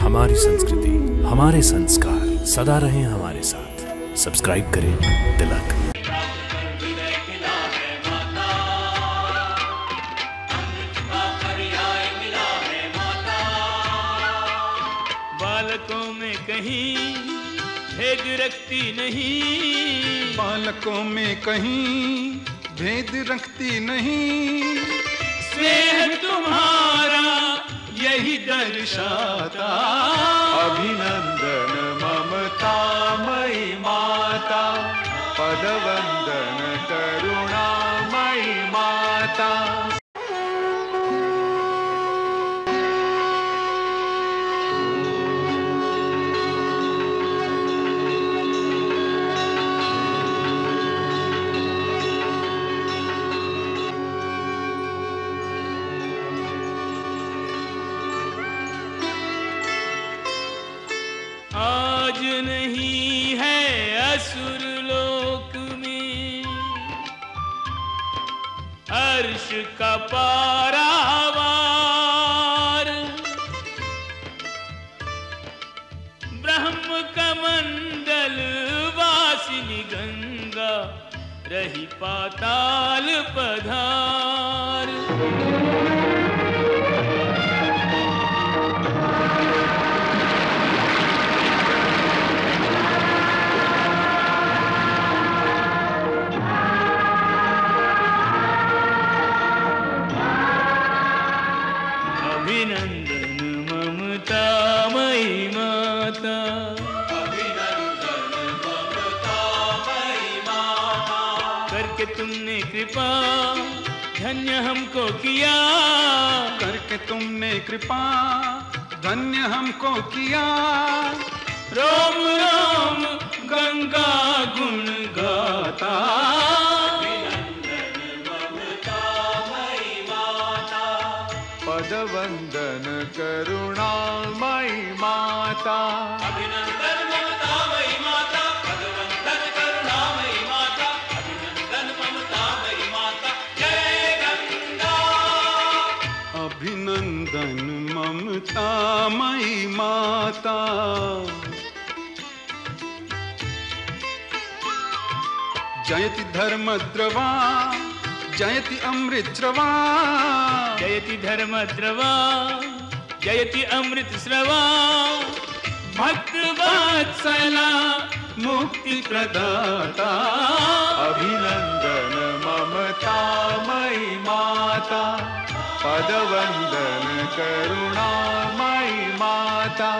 हमारी संस्कृति, हमारे संस्कार सदा रहें हमारे साथ। सब्सक्राइब करें तिलक। बालकों में कहीं भेद रखती नहीं, बालकों में कहीं भेद रखती नहीं। स्नेह तुम्हारा यही दर्शाता। अभिनंदन ममतामयी माता, पदवंदन करुणामयी माता। आज नहीं है असुर लोक में हर्ष का पारावार, ब्रह्म कमंडल वासिनी गंगा रही पाताल पधार। अभिनंदन ममतामयी माता, अभिनंदन ममतामयी माता। करके तुमने कृपा धन्य हमको किया, करके तुमने कृपा धन्य हमको किया। रोम रोम गंगा गुण गाता। पदवंदन करुणामयी माता। अभिनंदन ममतामयी माता, पदवंदन करुणामयी माता, अभिनंदन ममतामयी माता, जय गंगा। अभिनंदन ममतामयी माता। जयति धर्मद्रवा, जयति अमृतस्रवा। जयति धर्मद्रवा, जयति अमृत स्रवा। भक्त वत्सला मुक्ति प्रदाता। अभिनंदन ममतामयी माता, पदवंदन करुणामयी माता।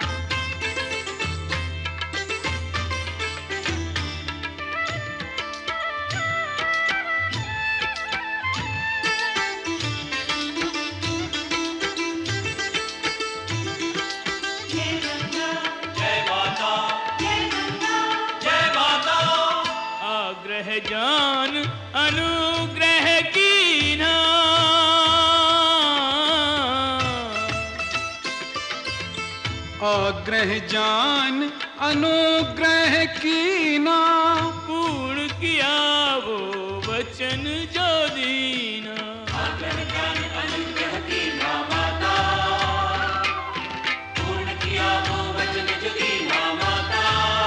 जान अनुग्रह कीना, आग्रह जान अनुग्रह कीना। पूर्ण किया वो वचन जो दीना। आग्रह जान अनुग्रह कीना माता, पूर्ण किया वो वचन जो दीना माता।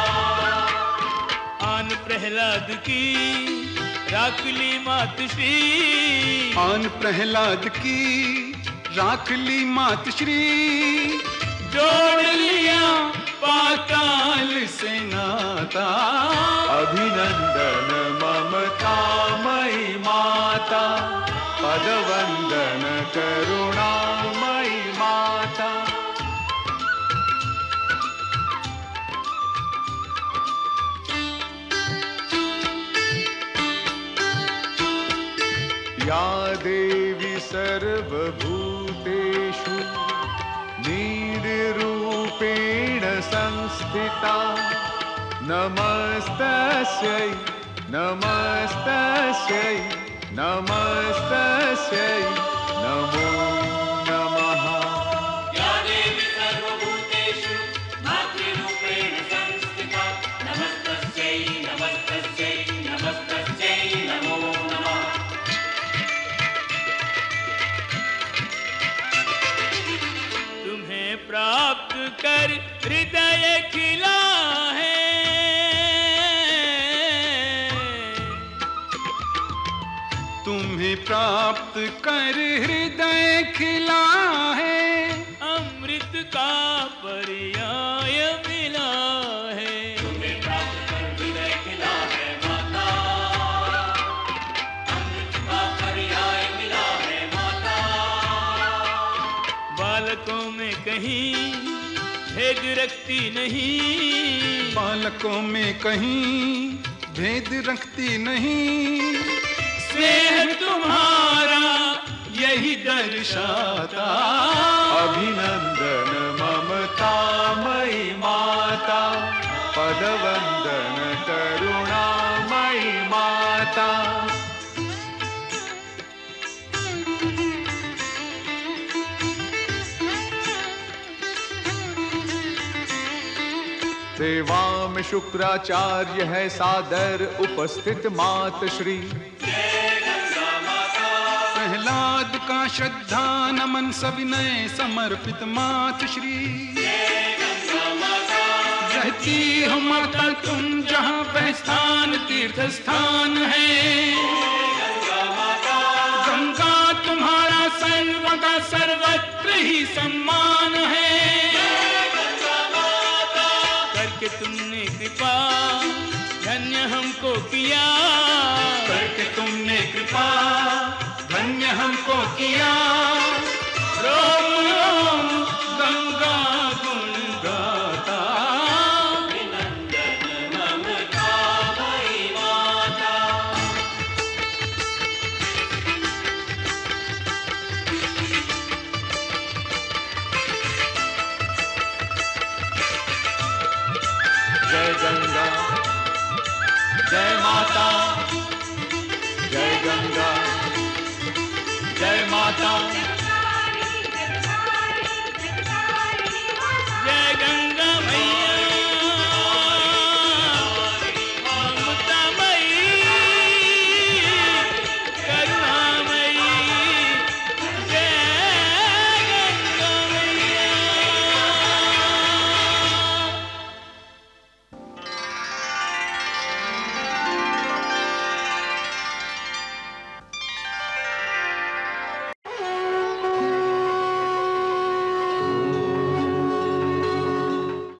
आन प्रहलाद की राख ली मातश्री, आन प्रहलाद की राख ली मातश्री। जोड़ लिया पाताल से नाता। अभिनंदन ममतामयी माता, पदवंदन करुणामयी माता। या देवी सर्वभूतेषु निरूपेण संस्थिता। नमस्तस्यै नमस्तस्यै नमस्तस्यै नमो नमः। या देवी सर्वभूतेषु मातृरूपेण संस्थिता। नमस्तस्यै नमस्तस्यै नमस्तस्यै नमो नमः। तुम्हें प्राप्त कर हृदय खिला है। तुम्हें प्राप्त कर हृदय खिला है, अमृत का पर्याय मिला है। तुम्हें प्राप्त कर हृदय खिला है माता, अमृत का पर्याय मिला है माता। बालकों में कहीं भेद रखती नहीं, बालकों में कहीं भेद रखती नहीं, स्नेह तुम्हारा यही दर्शाता। अभिनंदन ममतामयी माता, पदवंदन करुणामयी माता। सेवा में शुक्राचार्य है सादर उपस्थित मातश्री। प्रहलाद का श्रद्धा नमन सविनय समर्पित मातश्री। रहती हो माता तुम जहाँ वह स्थान तीर्थ स्थान है, गंगा तुम्हारा सर्व का सर्वत्र ही सम्मान है। करके तुमने कृपा धन्य हमको किया, करके तुमने कृपा धन्य हमको किया। रोम रोम गंगा गुण गाता। अभिनंदन ममतामयी माता। जय गंगा, जय माता, जय गंगा, जय माता।